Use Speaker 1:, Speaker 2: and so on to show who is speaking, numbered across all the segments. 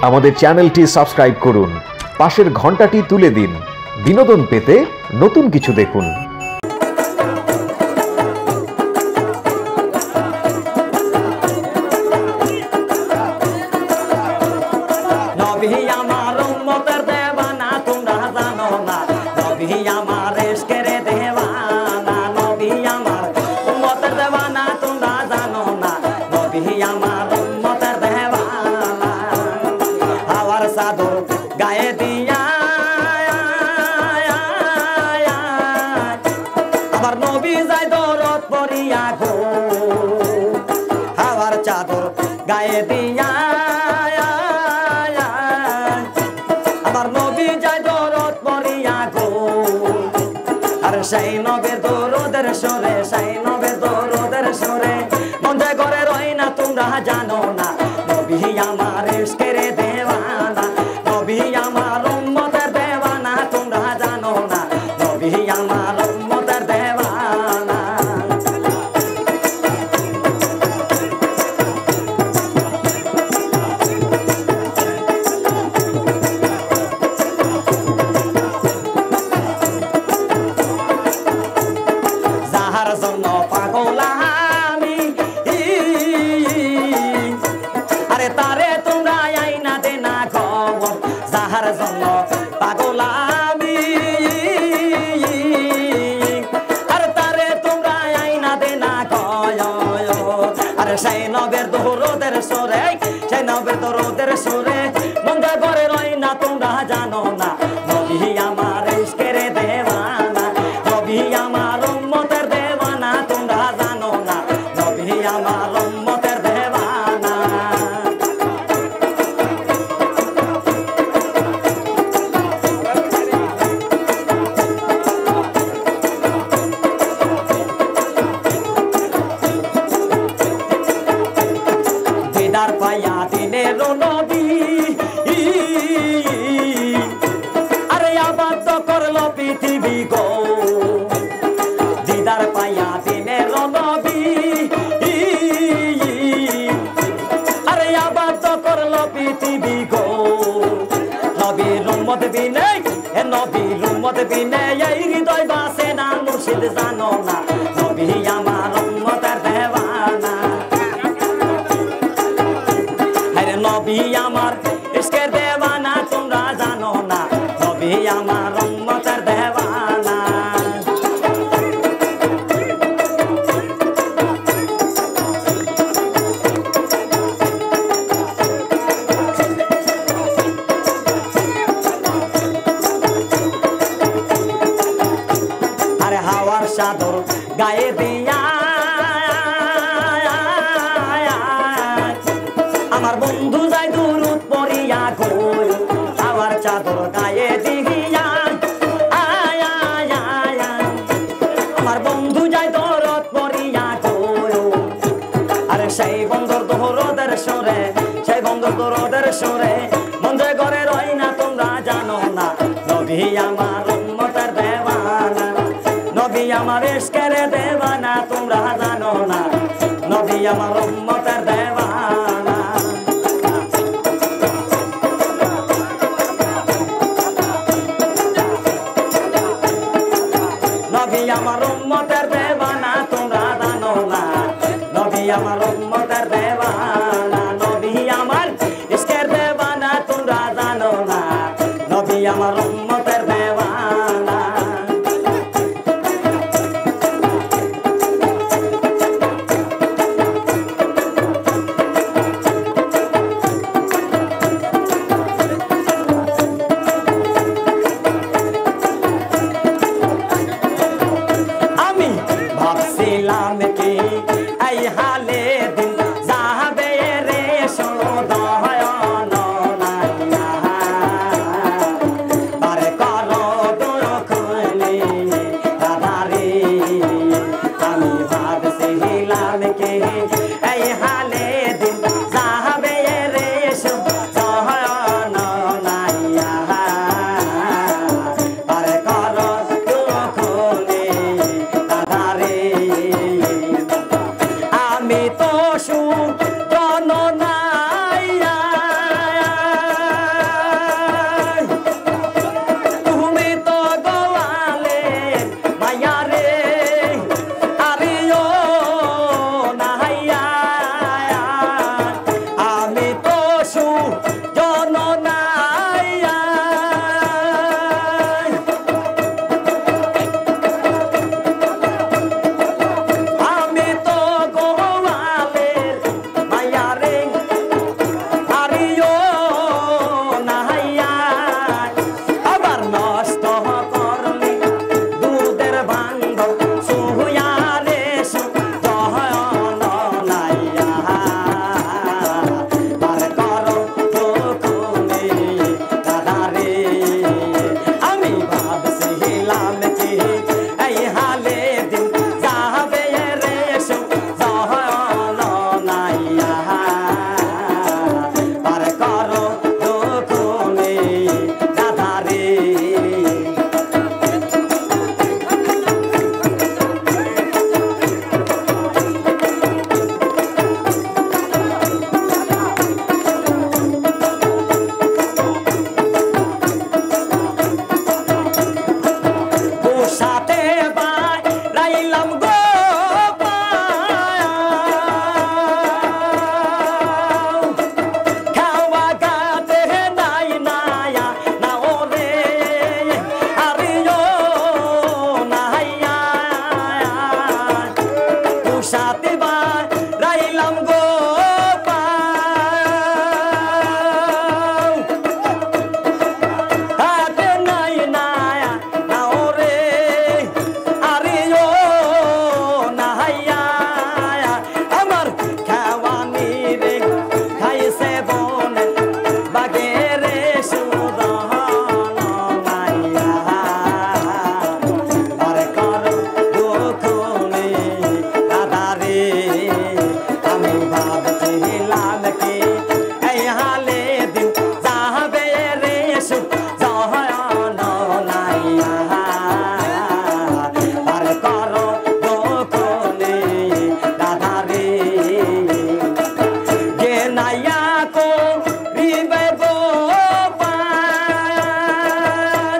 Speaker 1: আমাদের চ্যানেলটি সাবস্ক্রাইব করুন, পাশের ঘন্টাটি তুলে দিন। বিনোদন পেতে নতুন কিছু দেখুন।
Speaker 2: গায়ে দিয়া আবার নবী যায় দরদ পরিয়া গো, হাওয়ার চাদর গায়ে দিয়া আবার নবী যায় দরদ পরিয়া গো। আর সেই নবের দরদের সরে, সেই নবের দরদের সরে মন যায় ঘরে রই না, তোমরা জানো না নবী আমার ইশকের দেওয়ানা, নবী আমার উম্মতের দেওয়ানা, তোমরা জানো না নবী আমার উম্মতের দেওয়ানা। যাহার জন্য পাগল আমি, আরে তারে তোমরা আইনা দে না খবর, যাহার জন্য পাগল আমি, আরে তারে তোমরা আইনা দে না খবর। আরে সেই নবের দরদের সরে, সেই নবের দরদের সরে মন যায় ঘরে রই না, তোমরা জানো না নবী আমার ইশকের দেওয়ানা, নবী আমার উম্মতের দেওয়ানা, তোমরা জানো না নবী আমার উম্মতের দেওয়ানা। দিদার পাইয়া দিনের নবী, আরে আবাদ করলো পৃথিবী গো, দিদার পাইয়া দিনের নবী, আরে আবাদ করলো পৃথিবী গো। নবীর উম্মত বিনে, এ নবীর উম্মত বিনে এই হৃদয় বাসে না, মুর্শিদ জানো না নবী আমার উম্মতের দেওয়ানা। আরে নবী আমার ইশকের দেওয়ানা, তোমরা জানো না নবী আমার উম্মতের দেওয়ানা। আরে হাওয়ার চাদর গায়ে দিয়া আমার বন্ধু যায় দুরুদ পড়িয়া গো, হাওয়ার চাদর গায়ে দিয়া আমার বন্ধু যায় দরদ পড়িয়া গো। আরে সেই বন্ধুর দরদের সরে, সেই বন্ধুর দরদের সরে মন যায় ঘরে রই না, তোমরা জানো না নবী আমার উম্মতের দেওয়ানা, নবী আমার ইশকের দেওয়ানা, তোমরা জানো না নবী আমার উম্মতের দেওয়ানা। নবী আমার উম্মতের দেওয়ানা, তোমরা জানো না নবী আমার উম্মতের দেওয়ানা, নবী আমার ইশকের দেওয়ানা, তোমরা জানো না নবী আমার উম্মতের দেওয়ানা। আমি ভাবছিলাম কি এই হালে দিন যাবে রে শোধ জননাইয়া আমি তো গোয়ালের মাইয়া রে আরিও নাইয়া আবার নষ্ট করলি দুধের ভাঙ্গ সুহুয়া রে জননাইয়া পার করো দুখুনি দাদারে আমি ভাবছিলাম কি এই হালে দিন যাবে রে জননাইয়া পার করো দুখুনি দাদারে সাথে রাইলাম গো খাওয়া গাতে নাই নায়া না ওরে আরিও নাইয়া সাথে রাইলাম গো হাতে নাই নায়া না ওরে আরিও নাইয়া আমার খাওয়ানি রে খাইছে বনে বাগেরে সুদহন নাইয়া আরে কর দুখুনি দাদারে আমি ভাবছিলাম কি এই হালে দিন যাবে রে জহন নাইয়া আর করো দুখুনি দাদারে গে নাইয়া কো রিবে গো পান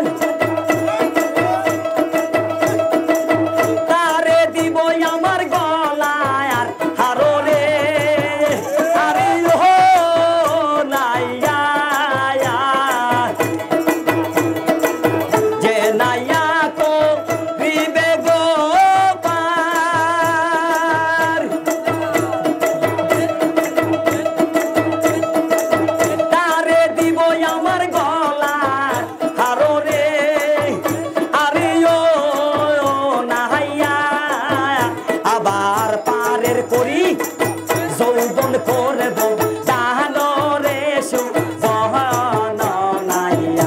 Speaker 2: তারে দিব আমার গলায় আর হারো রে আরে ও নাইয়া যে নাইয়া কো রিবে গো পার তারে দিব আমার গলার হারো রে আরে ও নাইয়া আবার পারের করি যৌবন করে দো জানো রে জহন নাইয়া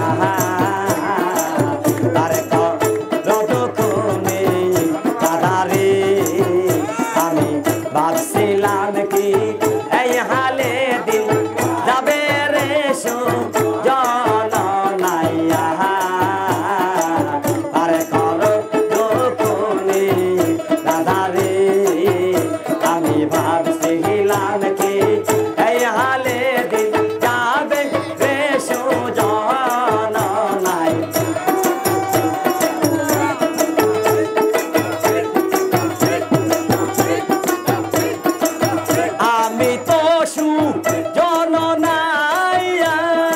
Speaker 2: তারে দুখুনি দাদারে আমি ভাবছিলাম কি এই হালে দিন যাবে রে জননাইয়া আরে করো দুখুনি দাদারে আমি ভাবছিলাম কি এই হালে দিন যাবে রে জননাইয়া আমি তো জননাইয়া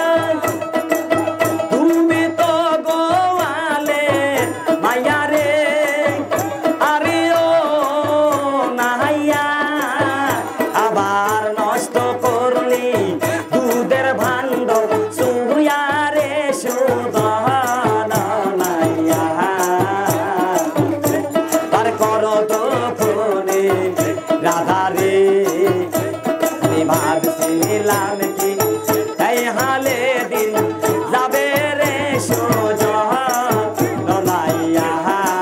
Speaker 2: তুমি তো গোয়ালে মাইয়া রে আরিও নাইয়া আবার নষ্ট করলি দুধের ভাণ্ড সুহুয়া রে সুদহন নাইয়া আর করো দুখুনি রাধারে আমি ভাবছিলাম কি এই হালে দিন যাবে রে জননাইয়া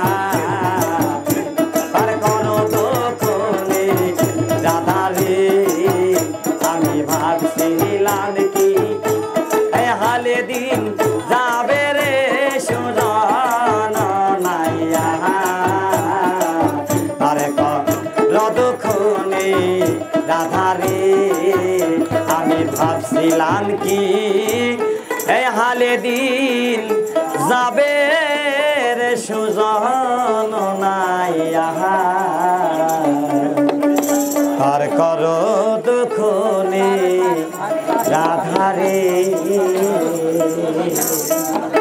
Speaker 2: আর করো দুখুনি রাধারে আমি ভাবছিলাম কি এই হালে দিন যাবে রে জননাইয়া আরে করো দুখুনি রাধারে আমি ভাবছিলাম কি এই হালে দিন যাবে রে সুজন নাইয়া আর করো দুখনি রাধারে